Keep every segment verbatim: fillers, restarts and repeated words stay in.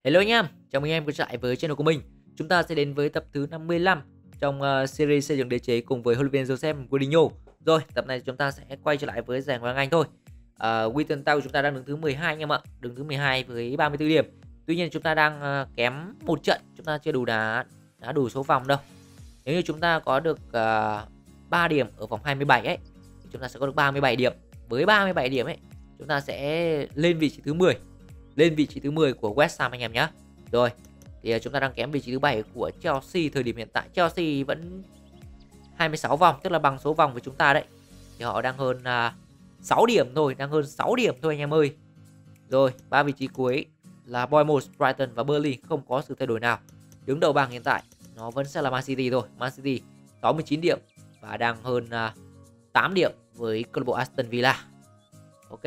Hello anh em, chào mừng anh em quay trở lại với channel của mình. Chúng ta sẽ đến với tập thứ năm mươi lăm trong uh, series xây dựng đế chế cùng với huấn luyện viên Jose Mourinho. Rồi, tập này chúng ta sẽ quay trở lại với giải Ngoại hạng Anh thôi. Uh, Luton Town chúng ta đang đứng thứ mười hai anh em ạ, đứng thứ mười hai với ba mươi tư điểm. Tuy nhiên chúng ta đang uh, kém một trận, chúng ta chưa đủ đá đá đủ số vòng đâu. Nếu như chúng ta có được uh, ba điểm ở vòng hai mươi bảy ấy, thì chúng ta sẽ có được ba mươi bảy điểm. Với ba mươi bảy điểm ấy, chúng ta sẽ lên vị trí thứ mười. Lên vị trí thứ mười của West Ham anh em nhé. Rồi, thì chúng ta đang kém vị trí thứ bảy của Chelsea. Thời điểm hiện tại Chelsea vẫn hai mươi sáu vòng, tức là bằng số vòng của chúng ta đấy. Thì họ đang hơn uh, sáu điểm thôi, đang hơn sáu điểm thôi anh em ơi. Rồi, ba vị trí cuối là Bournemouth, Brighton và Burnley không có sự thay đổi nào. Đứng đầu bảng hiện tại nó vẫn sẽ là Man City thôi. Man City sáu mươi chín điểm và đang hơn uh, tám điểm với câu lạc bộ Aston Villa. Ok.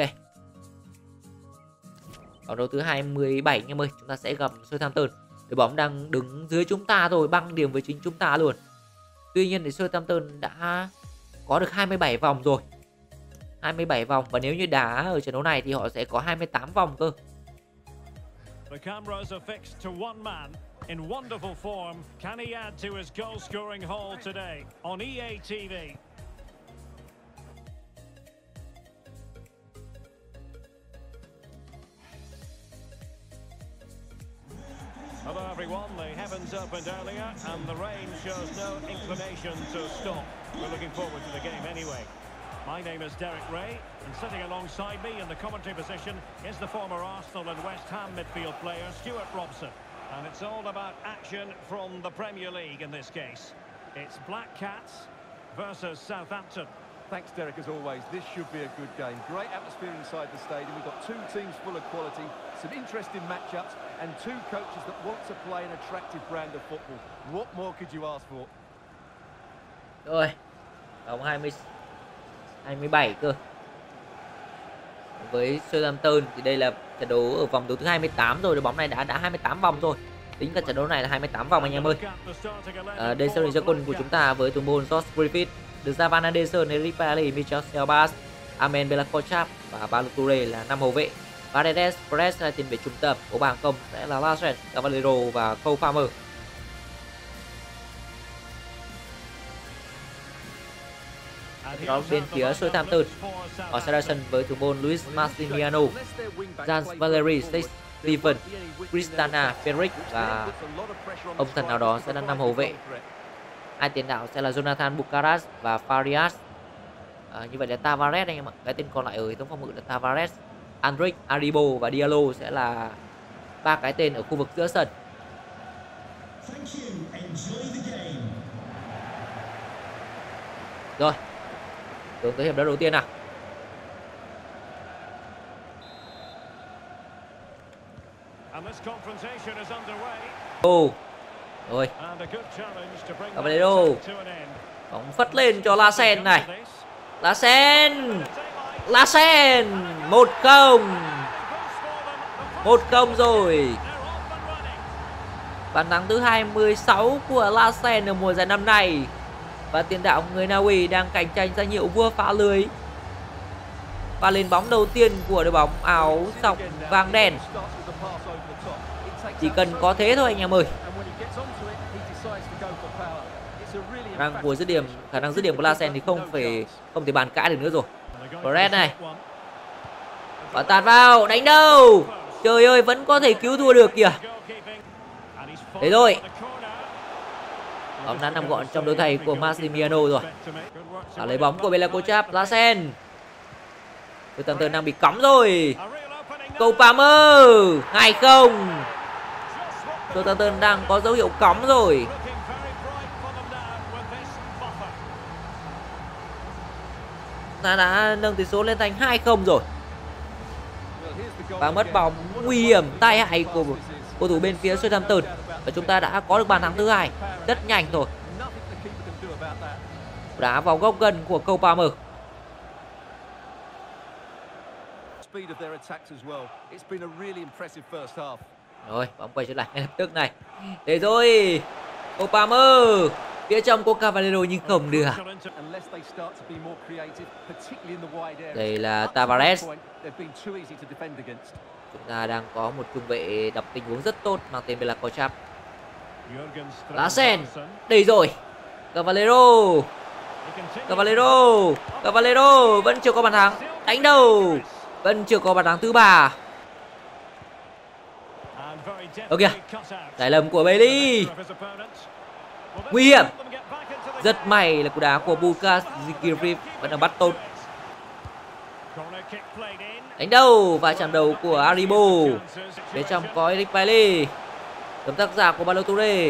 Vòng đấu thứ hai mươi bảy anh em ơi, chúng ta sẽ gặp Southampton. Đội bóng đang đứng dưới chúng ta rồi, bằng điểm với chính chúng ta luôn. Tuy nhiên thì Southampton đã có được hai mươi bảy vòng rồi. hai mươi bảy vòng và nếu như đá ở trận đấu này thì họ sẽ có hai mươi tám vòng cơ. The cameras are fixed to one man in wonderful form. Can he add to his goal scoring haul today on E A T V? Hello everyone, the heavens opened earlier and the rain shows no inclination to stop. We're looking forward to the game anyway. My name is Derek Ray and sitting alongside me in the commentary position is the former Arsenal and West Ham midfield player Stuart Robson. And it's all about action from the Premier League in this case. It's Black Cats versus Southampton. Thanks, Derek, as always. This should be a good game. Great atmosphere inside the stadium. We've got two teams full of quality, some interesting matchups, and two coaches that want to play an attractive brand of football. What more could you ask for? Rồi, vòng hai mươi, hai mươi bảy cơ. Với Southampton thì đây là trận đấu ở vòng đấu thứ hai mươi tám rồi. Đội bóng này đã đã hai mươi tám vòng rồi. Tính cả trận đấu này là hai mươi tám vòng anh em ơi. À, đây sẽ là ra quân của chúng ta với thủ môn Josh Griffith, được ra Van Anderson, Eric Bailly, Michel Selbas, Amen Belakochap và Paulo Toure là năm hậu vệ. Paredes, Perez là tiền vệ trung tâm. Của bảng công sẽ là Lassen, Cavallero và Cole Palmer. Đó bên phía Southampton, họ sẽ ra sân với thủ môn Luis Massimiliano, Jan Valery, Steven, Cristana, Ferric và ông thần nào đó sẽ là năm hậu vệ. Hai tiền đạo sẽ là Jonathan Bukaras và Farias. À, như vậy là Tavares anh em ạ. Cái tên còn lại ở hệ thống phòng ngự là Tavares, Andric, Aribo và Diallo sẽ là ba cái tên ở khu vực giữa sân. Rồi, hướng tới hiệp đấu đầu tiên nào. Oh. Rồi, Cavallero, bóng phất lên cho Lassen này. Lassen, Lassen, một không, một không rồi. Bàn thắng thứ hai mươi sáu của Lassen ở mùa giải năm nay. Và tiền đạo người Na Uy đang cạnh tranh danh hiệu vua phá lưới. Và lên bóng đầu tiên của đội bóng áo sọc vàng đen. Chỉ cần có thế thôi anh em ơi. Khả năng của dứt điểm, khả năng dứt điểm của Lassen thì không phải không thể bàn cãi được nữa rồi. Perez này, và tạt vào, đánh đâu? Trời ơi, vẫn có thể cứu thua được kìa. Đấy rồi, bóng đã nằm gọn trong đôi giày của Massimiliano rồi. Và lấy bóng của Belakochap, Lassen. Southampton đang bị cõng rồi. Cole Palmer, hai không. Southampton đang có dấu hiệu cõng rồi. Ta đã nâng tỷ số lên thành hai không rồi. Và mất bóng nguy hiểm tai hại của cầu thủ bên phía Southampton. Và chúng ta đã có được bàn thắng thứ hai rất nhanh thôi. Đá vào góc gần của Cole Palmer. Rồi, bóng quay trở lại ngay lập tức này. Để rồi, Cole Palmer phía trong có Cavallero nhưng không được. Đây là Tavares. Chúng ta đang có một trung vệ đọc tình huống rất tốt mang tên Bela Kochap. Larsen, đây rồi. Cavallero. Cavallero, Cavallero vẫn chưa có bàn thắng. Đánh đầu, vẫn chưa có bàn thắng thứ ba. Ok, giải lầm của Bailey. Nguy hiểm. Rất may là cú đá của Bukas Zikiriev vẫn đang bắt tốt. Đánh đầu và chạm đầu của Aribo. Bên trong có Eric Bailly. Tấm tác giả của Balotelli.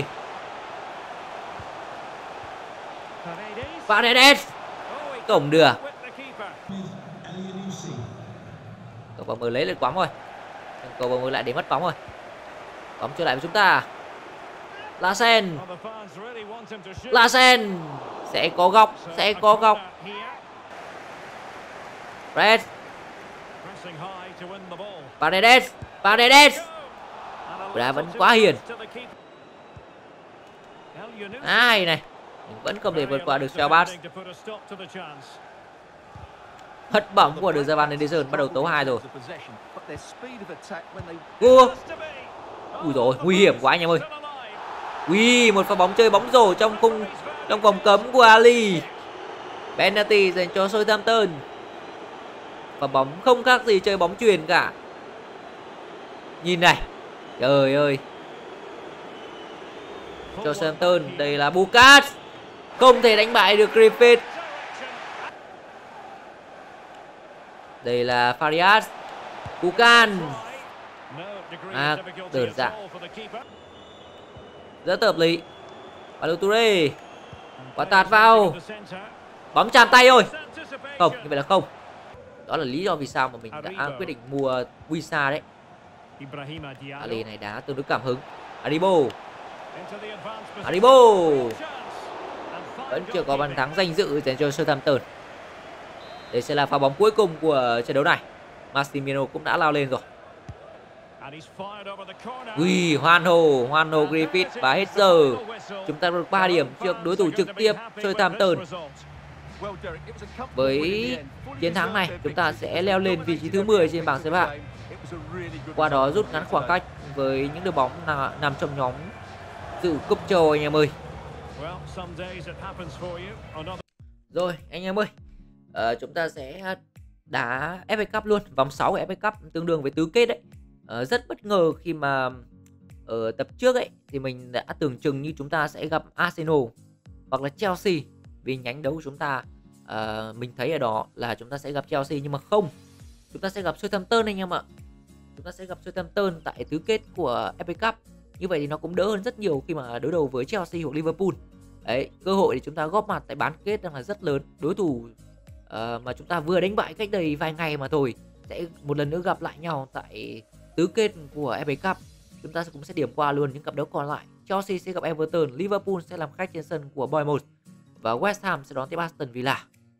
Paredes cổng được. Cầu bóng mới lấy được bóng rồi. Cầu bóng mới lại để mất bóng rồi. Bóng trở lại với chúng ta. Larsen. Larsen sẽ có góc, sẽ có góc. Fred. Paredes, Paredes. Đá vẫn quá hiền. Ai này, mình vẫn không thể vượt qua được Shelbas. Hất bóng của được Javan Henderson bắt đầu tấu hai rồi. Ui, ui rồi, nguy hiểm quá anh em ơi. Ui, một pha bóng chơi bóng rổ trong khung trong vòng cấm của Ali. Penalty dành cho Southampton. Và bóng không khác gì chơi bóng chuyền cả. Nhìn này, trời ơi. Cho Southampton, đây là Bukas. Không thể đánh bại được Griffith. Đây là Farias. Bukan. À, đơn giản. Rất hợp lý. Balotelli. Quả tạt vào. Bóng chạm tay rồi. Không, như vậy là không. Đó là lý do vì sao mà mình đã quyết định mua Wisa đấy. Ali này đá tương đối cảm hứng. Aribo. Aribo. Vẫn chưa có bàn thắng danh dự dành cho Southampton. Đây sẽ là pha bóng cuối cùng của trận đấu này. Massimiliano cũng đã lao lên rồi. Ui, hoan hô, hoan hô Griffith và hết giờ. Chúng ta được ba điểm trước đối thủ trực tiếp Southampton. Với chiến thắng này, chúng ta sẽ leo lên vị trí thứ mười trên bảng xếp hạng. Qua đó rút ngắn khoảng cách với những đội bóng nằm trong nhóm dự cúp châu anh em ơi. Rồi anh em ơi, à, chúng ta sẽ đá ép a Cup luôn. Vòng sáu của ép a Cup tương đương với tứ kết đấy. à, Rất bất ngờ khi mà ở tập trước ấy thì mình đã tưởng chừng như chúng ta sẽ gặp Arsenal hoặc là Chelsea. Vì nhánh đấu của chúng ta à, mình thấy ở đó là chúng ta sẽ gặp Chelsea, nhưng mà không, chúng ta sẽ gặp Southampton anh em ạ. Chúng ta sẽ gặp Southampton tại tứ kết của ép a Cup. Như vậy thì nó cũng đỡ hơn rất nhiều khi mà đối đầu với Chelsea hoặc Liverpool. Đấy, cơ hội để chúng ta góp mặt tại bán kết đang là rất lớn. Đối thủ uh, mà chúng ta vừa đánh bại cách đây vài ngày mà thôi sẽ một lần nữa gặp lại nhau tại tứ kết của ép a Cup. Chúng ta cũng sẽ điểm qua luôn những cặp đấu còn lại. Chelsea sẽ gặp Everton, Liverpool sẽ làm khách trên sân của Bournemouth và West Ham sẽ đón tiếp Aston Villa.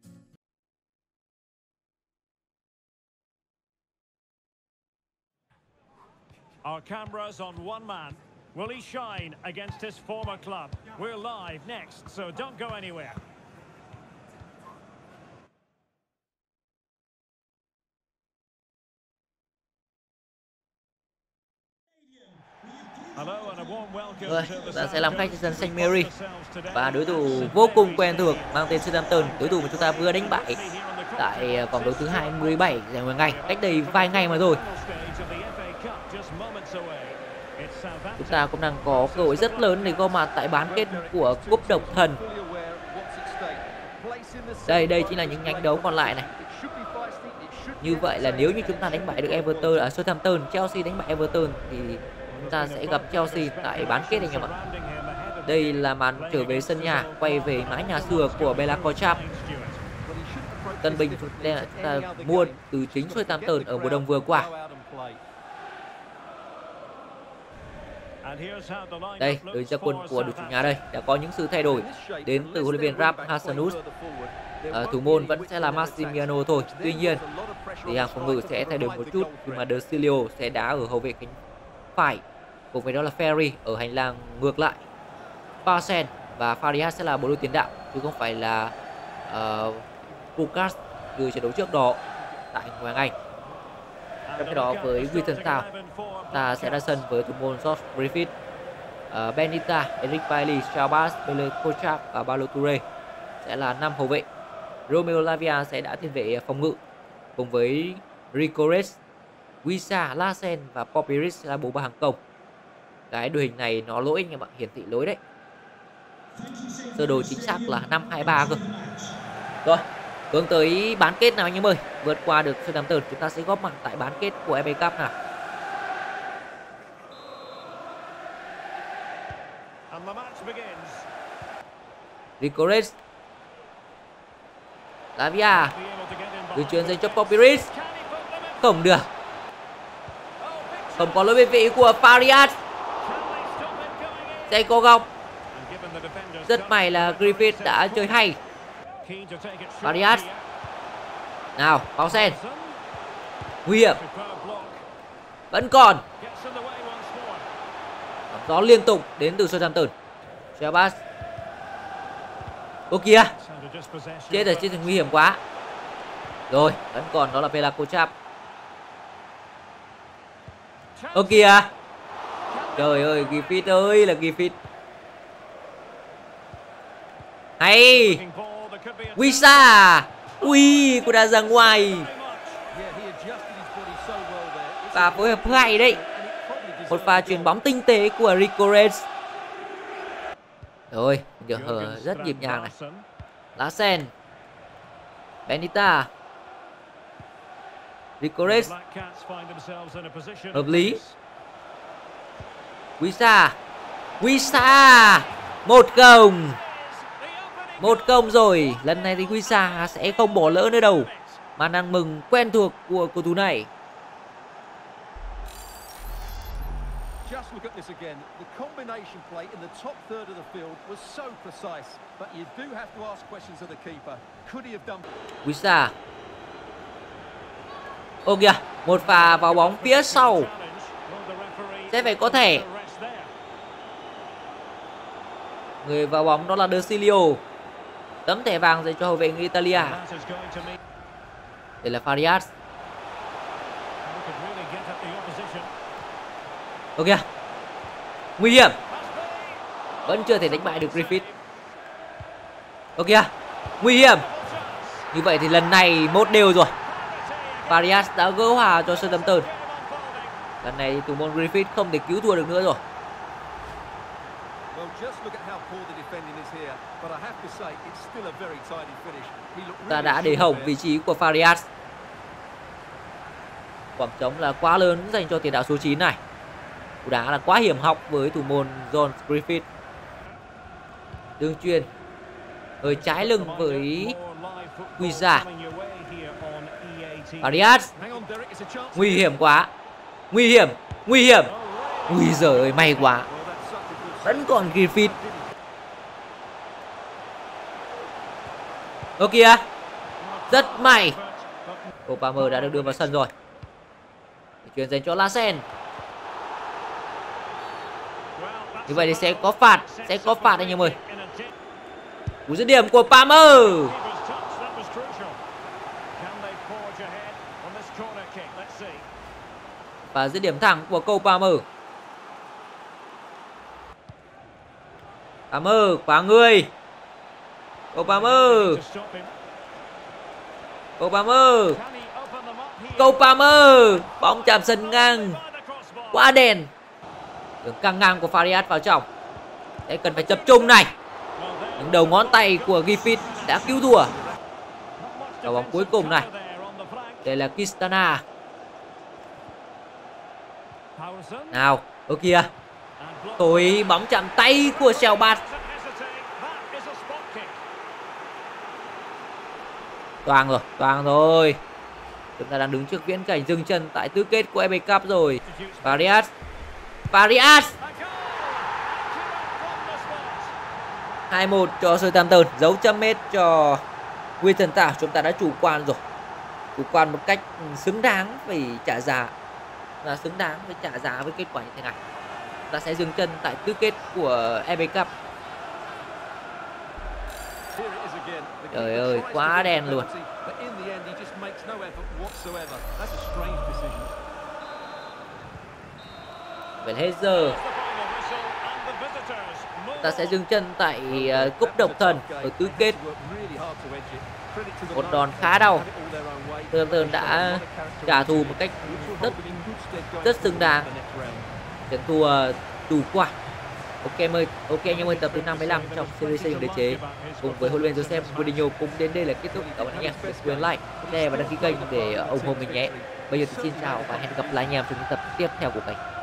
Our cameras on one man. Will he shine against his former club? We're live next, so don't go anywhere. Rồi, chúng ta sẽ làm khách trên sân Saint Mary và đối thủ vô cùng quen thuộc mang tên Southampton, đối thủ mà chúng ta vừa đánh bại tại vòng đấu thứ hai mươi bảy giải Ngoại hạng Anh cách đây vài ngày mà thôi. Chúng ta cũng đang có cơ hội rất lớn để gom mặt tại bán kết của cúp độc thần. Đây, đây chính là những nhánh đấu còn lại này. Như vậy là nếu như chúng ta đánh bại được Everton ở Southampton, Chelsea đánh bại Everton thì chúng ta sẽ gặp Chelsea tại bán kết anh em ạ. Đây là màn trở về sân nhà, quay về mái nhà xưa của Bela Kochap. Tân binh chúng ta mua từ chính Southampton ở mùa đông vừa qua. Đây, đội ra quân của đội chủ nhà đây đã có những sự thay đổi đến từ huấn luyện viên Ralph Hasenhuttl. À, thủ môn vẫn sẽ là Massimiliano thôi. Tuy nhiên thì hàng phòng ngự sẽ thay đổi một chút khi mà De Silio sẽ đá ở hậu vệ cánh phải, cùng với đó là Ferry ở hành lang ngược lại. Paulsen và Farias sẽ là bộ đôi tiền đạo chứ không phải là uh, Bukas từ trận đấu trước đó tại Ngoại hạng Anh. Trong khi đó với Witton Town, ta sẽ ra sân với thủ môn George Griffith, uh, Benita, Eric Bailly, Shabazz, Bele Kochak và Paulo Toure sẽ là năm hậu vệ. Romeo Lavia sẽ đã tiền vệ phòng ngự cùng với Rico Reyes, Wissa, Larsen và Popiris là bộ ba hàng công. Cái đội hình này nó lỗi anh em ạ, hiển thị lỗi đấy. Sơ đồ chính xác là năm hai ba cơ. Rồi, hướng tới bán kết nào anh em ơi. Vượt qua được Southampton, chúng ta sẽ góp mặt tại bán kết của ép a Cup nào. Rico Reyes, Lavia, gửi chuyền dành cho Popiris. Không được. Không có lỗi bên vị của Farias. Sẽ có góc. Rất may là Griffith đã chơi hay. Farias. Nào, Paulsen. Nguy hiểm. Vẫn còn. Gió liên tục đến từ Southampton. Shabazz. Ô kìa. Chết rồi, chết rồi, nguy hiểm quá. Rồi, vẫn còn đó là Bela Kochap. Ô kìa. Trời ơi, Griffith ơi là Griffith. Hay. Wissa. Ui, cô đã ra ngoài. Và phối hợp hay đấy. Một pha chuyền bóng tinh tế của Rico Reyes. Rồi, giờ hở rất nhịp nhàng này. Larsen, Benita, Rico Reyes. Hợp lý. Wissa. Wissa. Một không. Một không rồi. Lần này thì Wissa sẽ không bỏ lỡ nữa đâu. Màn ăn mừng quen thuộc của cầu thủ này. Just look at this again. The combination play in the top third of the field was so precise, but you do have to ask questions of the keeper. Could he have done? Wissa. Ô kìa, một pha vào bóng phía sau. Sẽ phải có thể. Người vào bóng đó là De Silio. Tấm thẻ vàng dành cho hậu vệ người Italia. Đây là Farias. Ô kìa. Nguy hiểm. Vẫn chưa thể đánh bại được Griffith. Ô kìa. Nguy hiểm. Như vậy thì lần này một đều rồi. Farias đã gỡ hòa cho Southampton. Lần này thủ môn Griffith không thể cứu thua được nữa rồi. Ta đã để hỏng vị trí của Farias. Khoảng trống là quá lớn dành cho tiền đạo số chín này. Cú đá là quá hiểm hóc với thủ môn John Griffith. Đường chuyền hơi trái lưng với Wissa. Farias. Nguy hiểm quá. Nguy hiểm. Nguy hiểm. Ui giời ơi, may quá. Vẫn còn Griffith. Ô kìa. Rất may. Cole Palmer đã được đưa vào sân rồi. Chuyền dành cho Larsen. Như vậy thì sẽ có phạt. Sẽ có phạt anh em ơi. Cú dứt điểm của Palmer. Và dứt điểm thẳng của Cole Palmer. Palmer khóa người. Cole Palmer. Cole Palmer. Cole Palmer. Bóng chạm sân ngang. Quá đèn. Đường căng ngang của Farias vào trong. Đây cần phải tập trung này. Những đầu ngón tay của Griffith đã cứu thua. Cầu bóng cuối cùng này. Đây là Kistana. Nào, ở kia. Tối bóng chạm tay của Shabazz. Toang rồi, toang rồi. Chúng ta đang đứng trước viễn cảnh dừng chân tại tứ kết của ép a Cup rồi. Farias. Farias. hai một cho Southampton, dấu trăm mét cho Witton Town. Chúng ta đã chủ quan rồi. Chủ quan một cách xứng đáng phải trả giá. Và xứng đáng với trả giá với kết quả như thế này. Chúng ta sẽ dừng chân tại tứ kết của ép a Cup. Trời ơi, quá đen luôn. Phải hết giờ. Ta sẽ dừng chân tại uh, cúp độc thần ở tứ kết. Một đòn khá đau. Southampton đã trả thù một cách rất rất xứng đáng. Trận thua đủ quả. Ok mời, ok anh em ơi, tập thứ năm mươi lăm trong series xây dựng đế chế cùng với huấn luyện viên Jose Mourinho cũng đến đây là kết thúc. Cảm ơn anh em. Đừng like, share và đăng ký kênh để ủng hộ mình nhé. Bây giờ thì xin chào và hẹn gặp lại anh em trong những tập tiếp theo của kênh.